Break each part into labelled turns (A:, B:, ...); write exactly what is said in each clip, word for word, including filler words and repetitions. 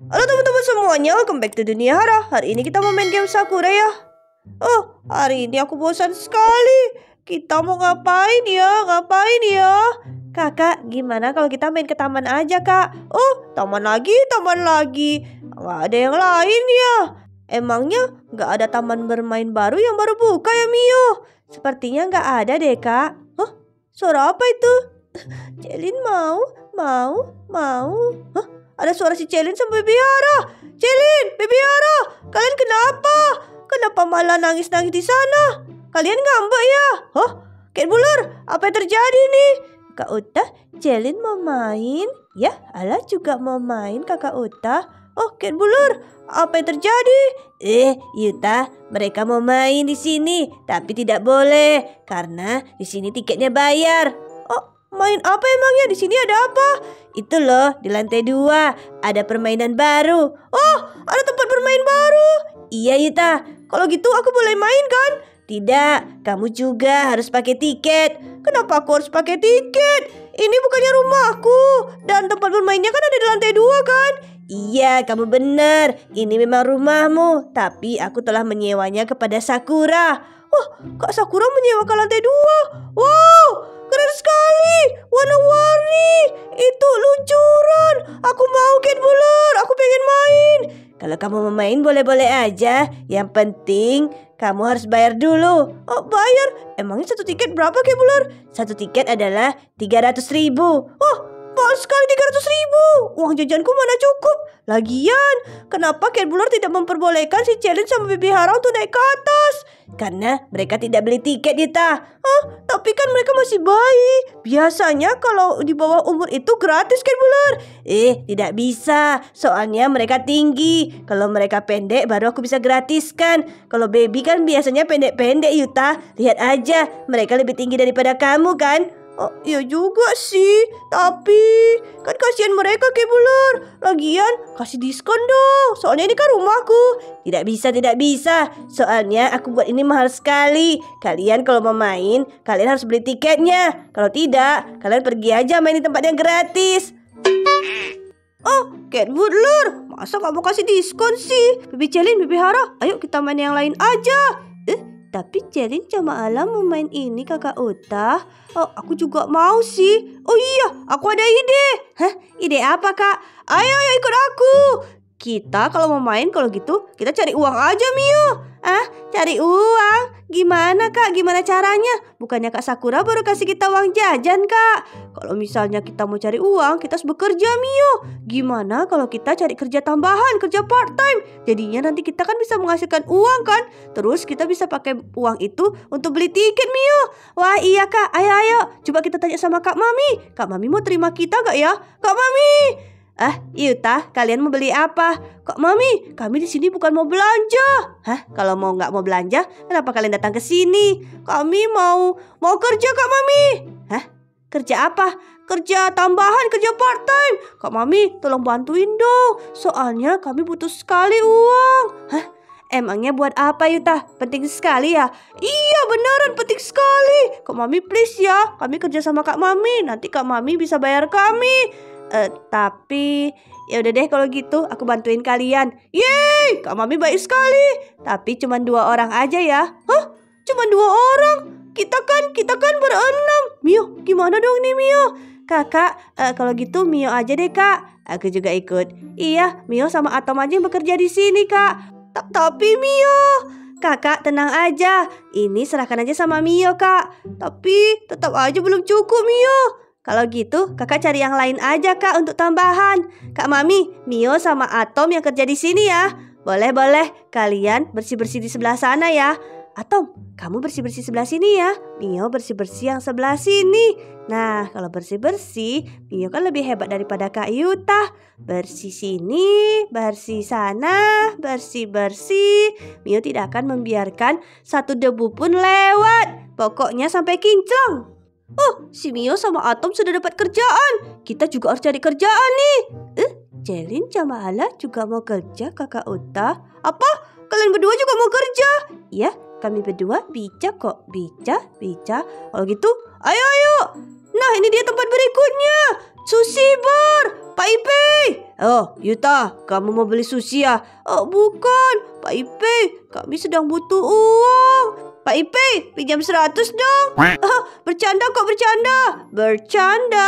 A: Halo teman-teman semuanya, welcome back to Dunia Hara. Hari ini kita mau main game Sakura ya. Oh, hari ini aku bosan sekali. Kita mau ngapain ya? Ngapain ya? Kakak, gimana kalau kita main ke taman aja, Kak? Oh, taman lagi, taman lagi. Nggak ada yang lain ya? Emangnya nggak ada taman bermain baru yang baru buka ya, Mio? Sepertinya nggak ada deh, Kak. Hah? Suara apa itu? Celin mau, mau, mau. Hah? Ada suara si Celin sama Baby Hara. Celin, Baby Hara, kalian kenapa? Kenapa malah nangis-nangis di sana? Kalian ngambek ya? Hah? Cat Buller, apa yang terjadi nih? Kak Uta, Celin mau main? Ya, Ala juga mau main, Kakak Uta. Oh, Cat Buller, apa yang terjadi? Eh, Yuta, mereka mau main di sini, tapi tidak boleh karena di sini tiketnya bayar. Oh, main apa emangnya? Di sini ada apa? Itu loh, di lantai dua ada permainan baru. Oh, ada tempat bermain baru. Iya Yuta, kalau gitu aku boleh main kan? Tidak, kamu juga harus pakai tiket. Kenapa aku harus pakai tiket? Ini bukannya rumahku. Dan tempat bermainnya kan ada di lantai dua kan? Iya, kamu benar. Ini memang rumahmu. Tapi aku telah menyewanya kepada Sakura. Wah, Kak Sakura menyewa ke lantai dua. Wow, keren sekali. Warna-warni. Itu luncuran. Aku mau Cat Buller. Aku pengen main. Kalau kamu mau main boleh-boleh aja. Yang penting kamu harus bayar dulu. Oh, bayar? Emangnya satu tiket berapa, Cat Buller? Satu tiket adalah tiga ratus ribu. Oh, mahal sekali tiga ratus ribu. Uang jajanku mana cukup. Lagian, kenapa Cat Buller tidak memperbolehkan si Celin sama Baby Hara untuk naik ke atas? Karena mereka tidak beli tiket, Dita. Hah? Tapi kan mereka masih bayi. Biasanya kalau di bawah umur itu gratis, Cat Buller. Eh, tidak bisa. Soalnya mereka tinggi. Kalau mereka pendek baru aku bisa gratiskan. Kalau baby kan biasanya pendek-pendek, Yuta. Lihat aja, mereka lebih tinggi daripada kamu kan? Oh, iya juga sih. Tapi kan kasihan mereka, Cat Buller. Lagian kasih diskon dong. Soalnya ini kan rumahku. Tidak bisa, tidak bisa. Soalnya aku buat ini mahal sekali. Kalian kalau mau main, kalian harus beli tiketnya. Kalau tidak, kalian pergi aja main di tempat yang gratis. Oh, Cat Buller, masa gak mau kasih diskon sih? Baby Celin, Baby Hara, ayo kita main yang lain aja. Eh, tapi Celin sama Ala mau main ini, Kakak Uta. Oh, aku juga mau sih. Oh iya, aku ada ide. Hah, ide apa, Kak? Ayo, ayo ikut aku. Kita kalau mau main, kalau gitu kita cari uang aja, Mio. Ah, cari uang? Gimana, Kak? Gimana caranya? Bukannya Kak Sakura baru kasih kita uang jajan, Kak? Kalau misalnya kita mau cari uang, kita harus bekerja, Mio. Gimana kalau kita cari kerja tambahan, kerja part time? Jadinya nanti kita kan bisa menghasilkan uang kan? Terus kita bisa pakai uang itu untuk beli tiket, Mio. Wah iya, Kak, ayo ayo. Coba kita tanya sama Kak Mami. Kak Mami mau terima kita gak ya? Kak Mami! Ah, Yuta, kalian mau beli apa? Kak Mami, kami di sini bukan mau belanja. Hah? Kalau mau nggak mau belanja, kenapa kalian datang ke sini? Kami mau mau kerja, Kak Mami. Hah? Kerja apa? Kerja tambahan, kerja part time. Kak Mami, tolong bantuin dong. Soalnya kami butuh sekali uang. Hah? Emangnya buat apa, Yuta? Penting sekali ya? Iya, beneran penting sekali. Kak Mami please ya. Kami kerja sama Kak Mami. Nanti Kak Mami bisa bayar kami. Uh, tapi ya udah deh kalau gitu aku bantuin kalian. Yeay, Kak Mami baik sekali. Tapi cuma dua orang aja ya. Hah? Cuma dua orang? Kita kan, kita kan berenam. Mio, gimana dong nih Mio? Kakak, uh, kalau gitu Mio aja deh, Kak. Aku juga ikut. Iya, Mio sama Atom aja yang bekerja di sini, Kak. Tapi Mio, Kakak tenang aja. Ini serahkan aja sama Mio, Kak. Tapi tetap aja belum cukup, Mio. Kalau gitu, Kakak cari yang lain aja, Kak, untuk tambahan. Kak Mami, Mio sama Atom yang kerja di sini ya. Boleh, boleh. Kalian bersih-bersih di sebelah sana ya. Atom, kamu bersih-bersih sebelah sini ya. Mio bersih-bersih yang sebelah sini. Nah, kalau bersih-bersih, Mio kan lebih hebat daripada Kak Yuta. Bersih sini, bersih sana, bersih-bersih. Mio tidak akan membiarkan satu debu pun lewat. Pokoknya sampai kinclong. Oh, si Mio sama Atom sudah dapat kerjaan. Kita juga harus cari kerjaan nih. Eh, Celin sama Ala juga mau kerja, Kakak Uta. Apa? Kalian berdua juga mau kerja? Ya, kami berdua bisa kok. Bisa, bisa. Kalau gitu, ayo, ayo. Nah, ini dia tempat berikutnya. Sushi bar, Pak Ipei. Oh, Yuta, kamu mau beli sushi ya? Oh, bukan, Pak Ipei, kami sedang butuh uang. Pak Ipei, pinjam seratus dong. Oh, bercanda kok, bercanda. Bercanda,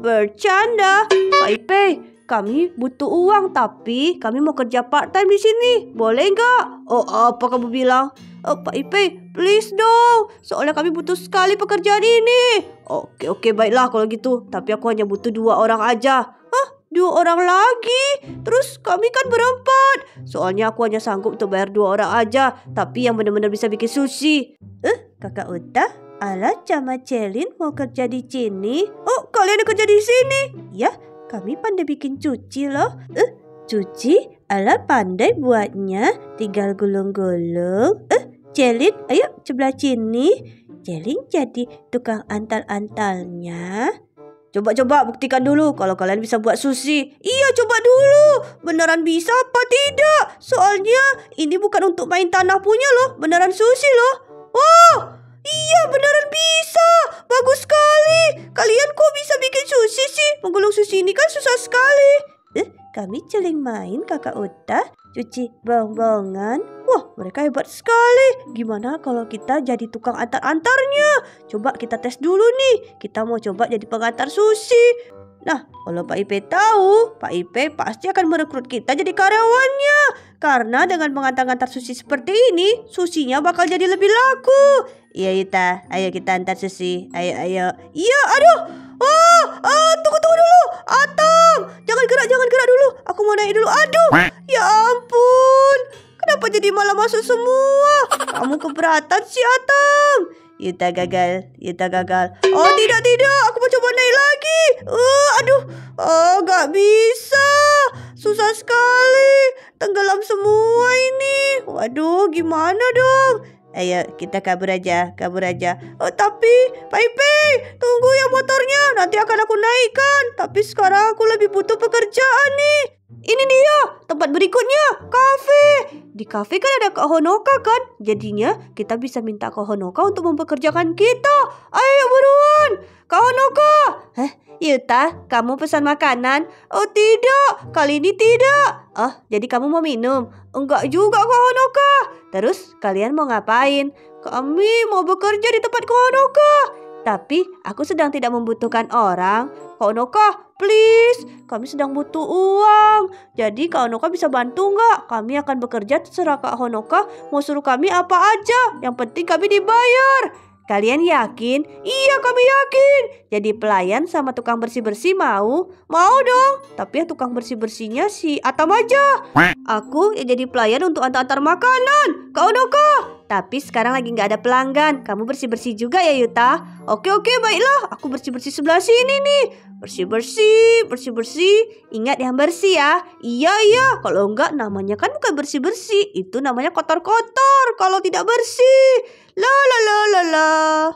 A: bercanda. Pak Ipei, kami butuh uang, tapi kami mau kerja part time di sini. Boleh nggak? Oh, apa kamu bilang? Oh, Pak Ipei, please dong. Soalnya kami butuh sekali pekerjaan ini. Oke, oke, baiklah kalau gitu. Tapi aku hanya butuh dua orang aja. Hah? Dua orang lagi? Terus kami kan berempat. Soalnya aku hanya sanggup untuk bayar dua orang aja. Tapi yang benar-benar bisa bikin sushi. Eh, Kakak Uta? Ala sama Celin mau kerja di sini? Oh, kalian kerja di sini? Ya, kami pandai bikin cuci loh. Eh, cuci? Ala pandai buatnya. Tinggal gulung-gulung. Eh, Celin, ayo sebelah sini. Celin jadi tukang antal-antalnya. Coba-coba buktikan dulu kalau kalian bisa buat sushi. Iya, coba dulu. Beneran bisa apa tidak? Soalnya ini bukan untuk main tanah punya loh. Beneran sushi loh. Wow, iya beneran bisa. Bagus sekali. Kalian kok bisa bikin sushi sih? Menggulung sushi ini kan susah sekali. Eh, kami celing main Kakak Uta. Cuci bong-bongan. Wah, mereka hebat sekali. Gimana kalau kita jadi tukang antar-antarnya? Coba kita tes dulu nih. Kita mau coba jadi pengantar sushi. Nah, kalau Pak Ipei tahu, Pak Ipei pasti akan merekrut kita jadi karyawannya. Karena dengan mengantar-antar sushi seperti ini, sushinya bakal jadi lebih laku. Iya, Yuta. Ayo kita antar sushi. Ayo, ayo. Iya, aduh. Oh, oh, tunggu, tunggu dulu. Atom, jangan gerak, jangan gerak dulu. Aku mau naik dulu. Aduh, ya ampun. Kenapa jadi malah masuk semua? Kamu keberatan sih, Atom. Yuta gagal, Yuta gagal. Oh, tidak, tidak. Aku mau coba naik lagi. Uh, aduh, oh, gak bisa. Susah sekali. Tenggelam semua ini. Waduh, gimana dong? Ayo, kita kabur aja, kabur aja. Oh, tapi, Pak Ipei, tunggu ya motornya. Nanti akan aku naikkan. Tapi sekarang aku lebih butuh pekerjaan nih. Ini dia, tempat berikutnya, kafe. Di kafe kan ada Kak Honoka kan? Jadinya kita bisa minta Kak Honoka untuk mempekerjakan kita. Ayo buruan, Kak Honoka. Hah? Yuta, kamu pesan makanan? Oh tidak, kali ini tidak. Oh, jadi kamu mau minum? Enggak juga Kak Honoka. Terus kalian mau ngapain? Kami mau bekerja di tempat Kak Honoka. Tapi aku sedang tidak membutuhkan orang. Kak Honoka, please, kami sedang butuh uang. Jadi Kak Honoka bisa bantu nggak? Kami akan bekerja terserah Kak Honoka. Mau suruh kami apa aja. Yang penting kami dibayar. Kalian yakin? Iya, kami yakin. Jadi pelayan sama tukang bersih-bersih mau? Mau dong. Tapi ya tukang bersih-bersihnya si Atam aja. Aku ya jadi pelayan untuk antar-antar makanan. Kak Honoka. Tapi sekarang lagi nggak ada pelanggan. Kamu bersih-bersih juga ya, Yuta? Oke, oke, baiklah. Aku bersih-bersih sebelah sini nih. Bersih-bersih, bersih-bersih. Ingat yang bersih ya. Iya, iya. Kalau enggak namanya kan bukan bersih-bersih. Itu namanya kotor-kotor kalau tidak bersih. La la la la la.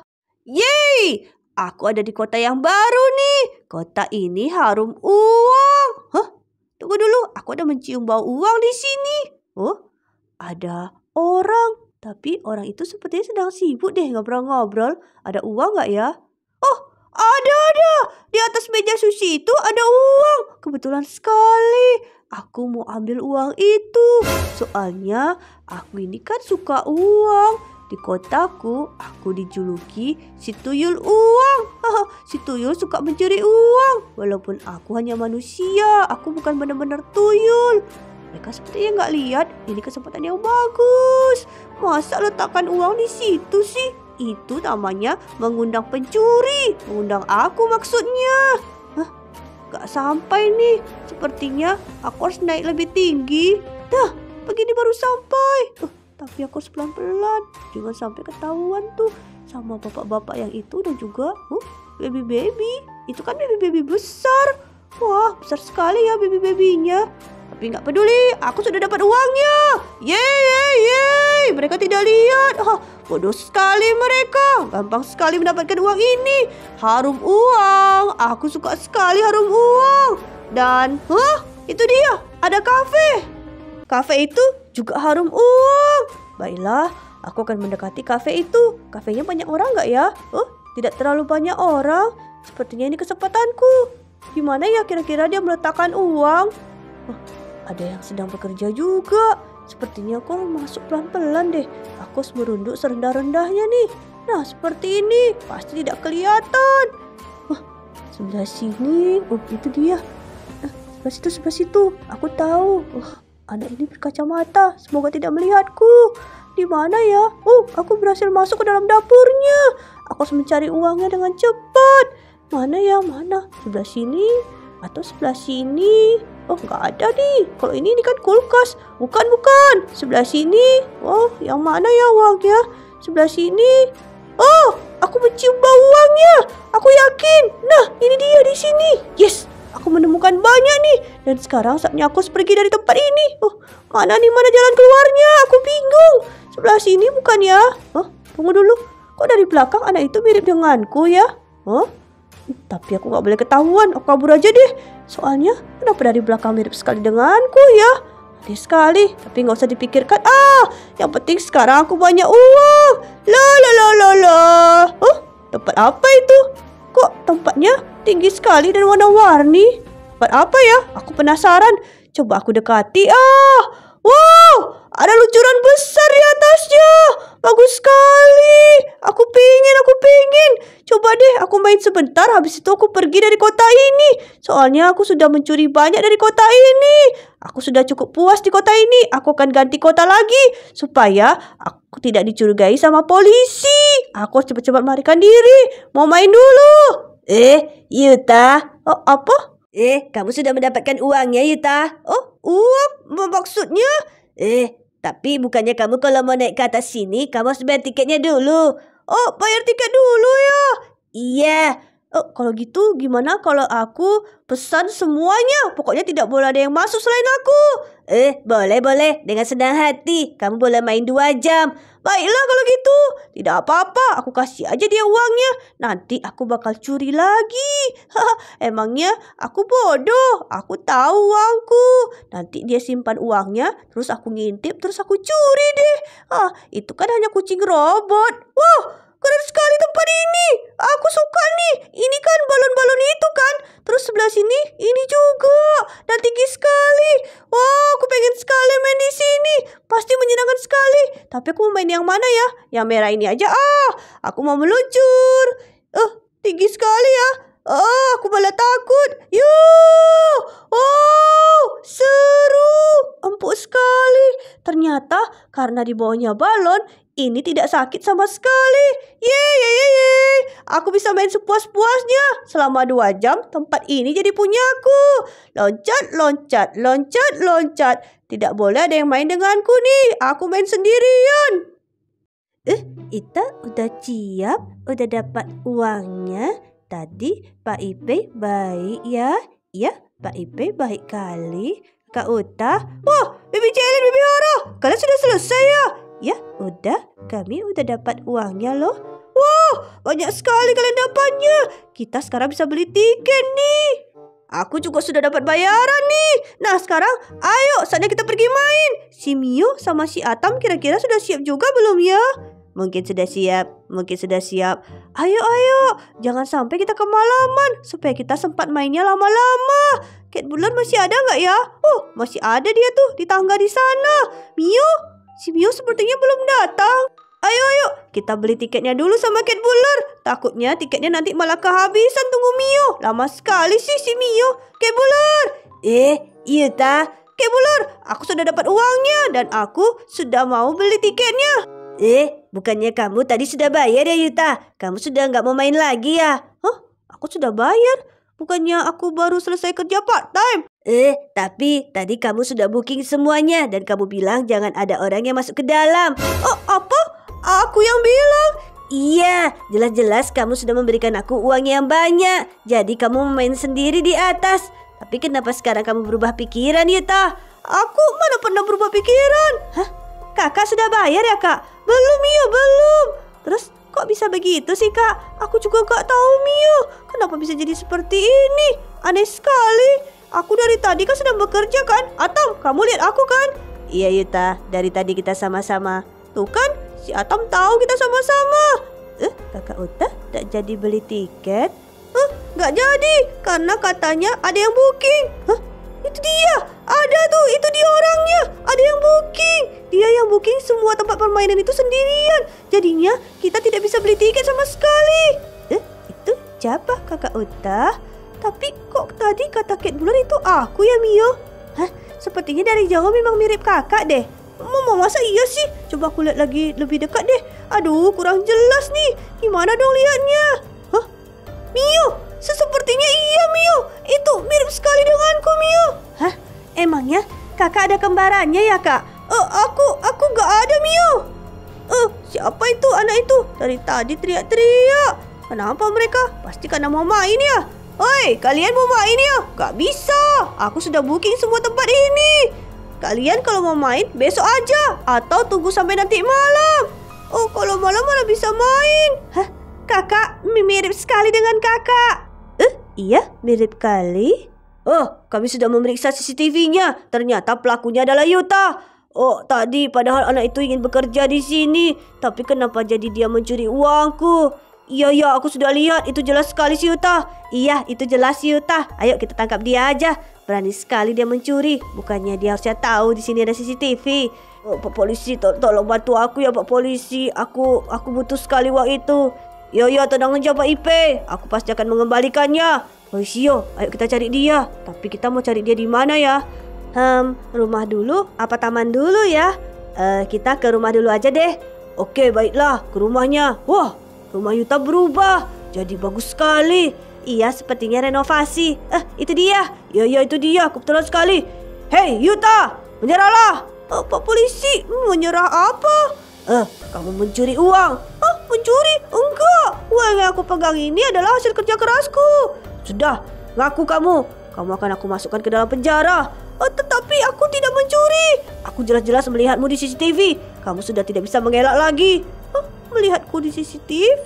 A: Yeay, aku ada di kota yang baru nih. Kota ini harum uang. Hah? Tunggu dulu, aku ada mencium bau uang di sini. Oh, ada orang. Tapi orang itu sepertinya sedang sibuk deh ngobrol-ngobrol. Ada uang nggak ya? Oh, ada, ada. Di atas meja sushi itu ada uang. Kebetulan sekali. Aku mau ambil uang itu. Soalnya aku ini kan suka uang. Di kotaku, aku dijuluki si tuyul uang. Si tuyul suka mencuri uang. Walaupun aku hanya manusia, aku bukan benar-benar tuyul. Mereka sepertinya nggak lihat, ini kesempatan yang bagus. Masa letakkan uang di situ sih? Itu namanya mengundang pencuri. Mengundang aku maksudnya. Hah? Gak sampai nih. Sepertinya aku harus naik lebih tinggi. Dah, begini baru sampai. Uh, tapi aku harus pelan-pelan. Jangan sampai ketahuan tuh sama bapak-bapak yang itu dan juga uh, baby-baby. Itu kan baby-baby besar. Wah, besar sekali ya baby-babynya. Tapi nggak peduli, aku sudah dapat uangnya. Yeay, yeay, yeay. Mereka tidak lihat. Oh, bodoh sekali mereka. Gampang sekali mendapatkan uang ini. Harum uang. Aku suka sekali harum uang. Dan, huh, itu dia. Ada kafe. Kafe itu juga harum uang. Baiklah, aku akan mendekati kafe itu. Kafenya banyak orang nggak ya? Oh, tidak terlalu banyak orang. Sepertinya ini kesempatanku. Gimana ya kira-kira dia meletakkan uang? Oh, ada yang sedang bekerja juga. Sepertinya kok masuk pelan-pelan deh. Aku harus merunduk serendah-rendahnya nih. Nah, seperti ini. Pasti tidak kelihatan. Oh, sebelah sini. Oh, itu dia. Eh, sebelah situ, sebelah situ. Aku tahu. Oh, anak ini berkacamata. Semoga tidak melihatku. Di mana ya? Oh, aku berhasil masuk ke dalam dapurnya. Aku harus mencari uangnya dengan cepat. Mana ya? Mana? Sebelah sini atau sebelah sini? Oh, nggak ada nih. Kalau ini, ini kan kulkas. Bukan, bukan. Sebelah sini. Oh, yang mana ya uangnya? Sebelah sini. Oh, aku mencium bau uangnya. Aku yakin. Nah, ini dia di sini. Yes, aku menemukan banyak nih. Dan sekarang saatnya aku harus pergi dari tempat ini. Oh, mana nih, mana jalan keluarnya? Aku bingung. Sebelah sini bukan ya? Oh, tunggu dulu. Kok dari belakang anak itu mirip denganku ya? Oh, tapi aku gak boleh ketahuan. Aku kabur aja deh. Soalnya kenapa dari belakang mirip sekali denganku ya? Aneh sekali. Tapi gak usah dipikirkan. Ah, yang penting sekarang aku banyak uang. La la la la la. Oh, tempat apa itu? Kok tempatnya tinggi sekali dan warna-warni? Tempat apa ya? Aku penasaran. Coba aku dekati. Ah, wow, ada luncuran besar di atasnya. Bagus sekali. Aku pingin, aku pingin. Coba deh aku main sebentar. Habis itu aku pergi dari kota ini. Soalnya aku sudah mencuri banyak dari kota ini. Aku sudah cukup puas di kota ini. Aku akan ganti kota lagi. Supaya aku tidak dicurigai sama polisi. Aku harus cepat-cepat melarikan diri. Mau main dulu. Eh, Yuta. Oh, apa? Eh, kamu sudah mendapatkan uangnya, Yuta. Oh, uang? Maksudnya? Eh, tapi bukannya kamu kalau mau naik ke atas sini, kamu harus bayar tiketnya dulu. Oh, bayar tiket dulu ya? Iya. Oh, kalau gitu gimana kalau aku pesan semuanya? Pokoknya tidak boleh ada yang masuk selain aku. Eh, boleh, boleh. Dengan senang hati. Kamu boleh main dua jam. Baiklah kalau gitu. Tidak apa-apa. Aku kasih aja dia uangnya. Nanti aku bakal curi lagi. Haha, emangnya aku bodoh. Aku tahu uangku. Nanti dia simpan uangnya. Terus aku ngintip. Terus aku curi deh. Ah, itu kan hanya kucing robot. Wow, keren sekali tempat ini. Aku suka nih. Ini kan balon-balon itu kan. Terus sebelah sini ini juga. Dan tinggi sekali. Wow, aku pengen sekali main di sini. Pasti menyenangkan sekali. Tapi aku mau main yang mana ya? Yang merah ini aja. Ah, aku mau meluncur. Eh, uh, tinggi sekali ya. Oh, aku malah takut. Yuh. Wow, seru. Empuk sekali. Ternyata karena di bawahnya balon, ini tidak sakit sama sekali. Yeay, yeay, yeay. Aku bisa main sepuas-puasnya. Selama dua jam, tempat ini jadi punyaku. Loncat, loncat, loncat, loncat. Tidak boleh ada yang main denganku nih. Aku main sendirian. Eh, Ita udah siap? Udah dapat uangnya? Tadi Pak Ipe baik ya? Ya, Pak Ipe baik kali. Kak Uta. Wah, Bibi Celin, Bibi Hara. Kalian sudah selesai ya? Ya, udah. Kami udah dapat uangnya loh. Wah, banyak sekali kalian dapatnya. Kita sekarang bisa beli tiket nih. Aku juga sudah dapat bayaran nih. Nah, sekarang ayo saatnya kita pergi main. Si Mio sama si Atam kira-kira sudah siap juga belum ya? Mungkin sudah siap, mungkin sudah siap. Ayo, ayo. Jangan sampai kita kemalaman. Supaya kita sempat mainnya lama-lama. Cat Bulan masih ada nggak ya? Oh, masih ada dia tuh di tangga di sana. Mio? Si Mio sepertinya belum datang. Ayo, ayo. Kita beli tiketnya dulu sama Cat Bulan. Takutnya tiketnya nanti malah kehabisan. Tunggu Mio. Lama sekali sih si Mio. Cat Bulan. Eh, iya ta. Cat Bulan, aku sudah dapat uangnya. Dan aku sudah mau beli tiketnya. Eh, bukannya kamu tadi sudah bayar ya Yuta? Kamu sudah nggak mau main lagi ya? Hah? Aku sudah bayar? Bukannya aku baru selesai kerja part time? Eh, tapi tadi kamu sudah booking semuanya. Dan kamu bilang jangan ada orang yang masuk ke dalam. Oh, apa? Aku yang bilang? Iya, jelas-jelas kamu sudah memberikan aku uang yang banyak. Jadi kamu main sendiri di atas. Tapi kenapa sekarang kamu berubah pikiran Yuta? Aku mana pernah berubah pikiran? Hah? Kakak sudah bayar ya kak? Belum Mio, belum. Terus kok bisa begitu sih kak? Aku juga gak tahu Mio. Kenapa bisa jadi seperti ini? Aneh sekali. Aku dari tadi kan sedang bekerja kan? Atam, kamu lihat aku kan? Iya Yuta, dari tadi kita sama-sama. Tuh kan, si Atam tahu kita sama-sama. Eh, kakak Uta tak jadi beli tiket? Huh? nggak jadi karena katanya ada yang booking. Hah? Itu dia. Ada tuh, itu dia orangnya. Ada yang booking. Dia yang booking semua tempat permainan itu sendirian. Jadinya kita tidak bisa beli tiket sama sekali. Eh, itu siapa Kakak Uta? Tapi kok tadi kata Cat Bulan itu aku ya, Mio? Hah? Sepertinya dari jauh memang mirip kakak deh. Mama, masa iya sih? Coba aku lihat lagi lebih dekat deh. Aduh, kurang jelas nih. Gimana dong lihatnya? Hah? Mio, sepertinya iya, Mio. Itu mirip sekali denganku, Mio. Hah? Emangnya kakak ada kembarannya ya, Kak? Eh, aku, aku gak ada, Mio. Eh, siapa itu anak itu? Dari tadi teriak-teriak. Kenapa mereka? Pasti karena mau main ya. Oi, kalian mau main ya? Gak bisa. Aku sudah booking semua tempat ini. Kalian kalau mau main besok aja atau tunggu sampai nanti malam. Oh, kalau malam mana bisa main? Hah? Kakak mirip sekali dengan kakak. Eh, iya mirip kali. Oh, kami sudah memeriksa C C T V-nya. Ternyata pelakunya adalah Yuta. Oh, tadi padahal anak itu ingin bekerja di sini. Tapi kenapa jadi dia mencuri uangku? Iya, iya, aku sudah lihat. Itu jelas sekali si Yuta. Iya, itu jelas si Yuta. Ayo kita tangkap dia aja. Berani sekali dia mencuri. Bukannya dia harusnya tahu di sini ada C C T V. Oh, Pak Polisi, to tolong bantu aku ya Pak Polisi. Aku aku butuh sekali uang itu. Yo yo, tenang aja Pak I P. Aku pasti akan mengembalikannya. Polisi yo, ayo kita cari dia. Tapi kita mau cari dia di mana ya? Hmm, rumah dulu apa taman dulu ya? Uh, kita ke rumah dulu aja deh. Oke, baiklah, ke rumahnya. Wah, rumah Yuta berubah. Jadi bagus sekali. Iya, sepertinya renovasi. Eh, itu dia. Ya, ya, itu dia. Kebetulan sekali. Hei, Yuta, menyerahlah. Oh, Pak Polisi, menyerah apa? Eh, kamu mencuri uang. Oh, mencuri? Enggak. Uang yang aku pegang ini adalah hasil kerja kerasku. Sudah, ngaku kamu. Kamu akan aku masukkan ke dalam penjara. Oh, tetapi aku tidak mencuri. Aku jelas-jelas melihatmu di C C T V. Kamu sudah tidak bisa mengelak lagi. Oh, melihatku di C C T V?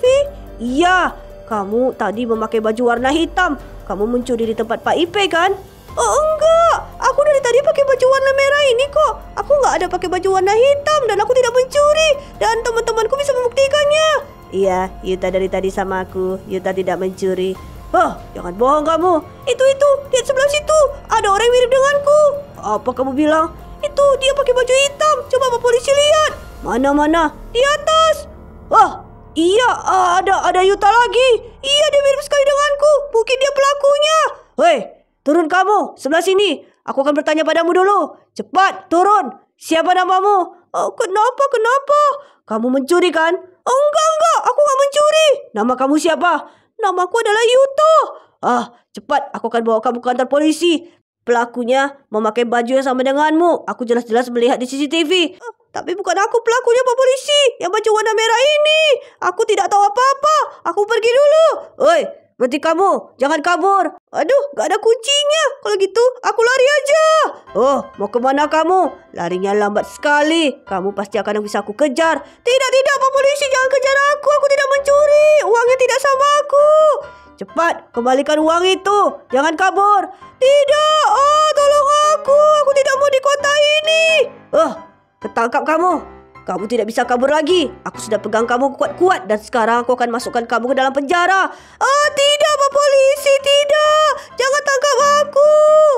A: Iya. Kamu tadi memakai baju warna hitam. Kamu mencuri di tempat Pak I P kan? Oh enggak, aku dari tadi pakai baju warna merah ini kok. Aku nggak ada pakai baju warna hitam dan aku tidak mencuri. Dan teman-temanku bisa membuktikannya. Iya, Yuta dari tadi sama aku. Yuta tidak mencuri. Hah, jangan bohong kamu. Itu itu, lihat sebelah situ. Ada orang yang mirip denganku. Apa kamu bilang? Itu dia pakai baju hitam. Coba Pak Polisi lihat. Mana mana? Di atas. Wah. Iya, ada ada Yuta lagi. Iya, dia mirip sekali denganku. Mungkin dia pelakunya. Hei, turun kamu. Sebelah sini. Aku akan bertanya padamu dulu. Cepat, turun. Siapa namamu? Oh, kenapa, kenapa? Kamu mencuri kan? Oh, enggak, enggak. Aku enggak mencuri. Nama kamu siapa? Namaku adalah Yuta. Ah, cepat. Aku akan bawa kamu ke kantor polisi. Pelakunya memakai baju yang sama denganmu. Aku jelas-jelas melihat di C C T V. Oh, tapi bukan aku pelakunya Pak Polisi. Yang baju warna merah ini. Aku tidak tahu apa-apa. Aku pergi dulu. Oi, berhenti kamu. Jangan kabur. Aduh, gak ada kuncinya. Kalau gitu, aku lari aja. Oh, mau kemana kamu? Larinya lambat sekali. Kamu pasti akan bisa aku kejar. Tidak, tidak Pak Polisi. Jangan kejar aku. Aku tidak mencuri. Uangnya tidak sama aku. Cepat, kembalikan uang itu. Jangan kabur. Tidak, oh tolong aku. Aku tidak mau di kota ini. Oh, ketangkap kamu. Kamu tidak bisa kabur lagi. Aku sudah pegang kamu kuat-kuat. Dan sekarang aku akan masukkan kamu ke dalam penjara. Oh tidak Pak Polisi, tidak. Jangan tangkap aku.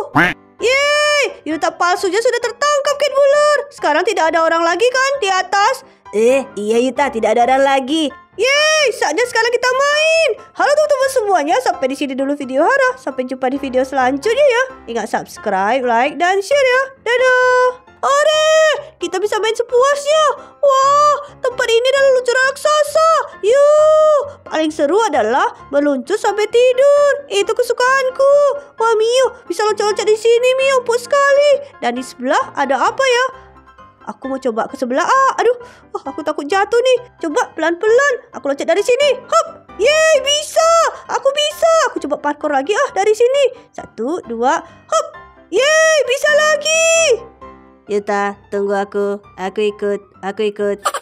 A: Yeay, Yuta palsunya sudah tertangkap Cat Bulan. Sekarang tidak ada orang lagi kan di atas? Eh, iya Yuta, tidak ada orang lagi. Yeay, saatnya sekarang kita main. Halo teman-teman semuanya, sampai di sini dulu video Hara. Sampai jumpa di video selanjutnya ya. Ingat subscribe, like, dan share ya. Dadah. Ore, kita bisa main sepuasnya. Wah, tempat ini adalah luncur raksasa. Yuh, paling seru adalah meluncur sampai tidur. Itu kesukaanku. Wah Mio, bisa loncat-loncat di sini Mio, empuk sekali. Dan di sebelah ada apa ya? Aku mau coba ke sebelah. Ah, aduh, oh, aku takut jatuh nih. Coba pelan-pelan. Aku loncat dari sini. Hop, yeay, bisa. Aku bisa. Aku coba parkour lagi ah dari sini. Satu, dua, hop, yeay, bisa lagi. Yuta, tunggu aku. Aku ikut. Aku ikut.